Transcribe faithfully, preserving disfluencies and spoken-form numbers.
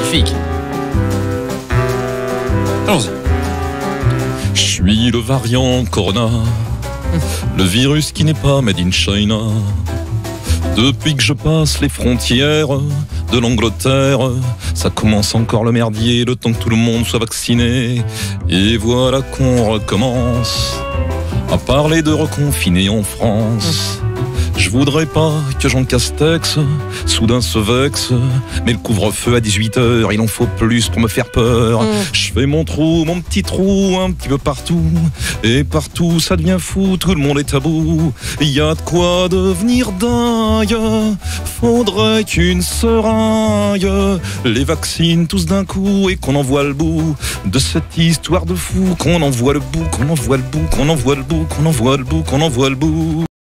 magnifique. Allons-y. Je suis le variant Corona, le virus qui n'est pas made in China. Depuis que je passe les frontières de l'Angleterre, ça commence encore le merdier, le temps que tout le monde soit vacciné. Et voilà qu'on recommence à parler de reconfiner en France. Je voudrais pas que Jean Castex soudain se vexe, mais le couvre-feu à dix-huit heures, il en faut plus pour me faire peur. Mmh. Je fais mon trou, mon petit trou, un petit peu partout, et partout ça devient fou, tout le monde est à bout. Il y a de quoi devenir dingue, faudrait qu'une seringue les vaccine tous d'un coup et qu'on en voit le bout de cette histoire de fou, qu'on en voit le bout, qu'on en voit le bout, qu'on en voit le bout, qu'on en voit le bout, qu'on en voit le bout.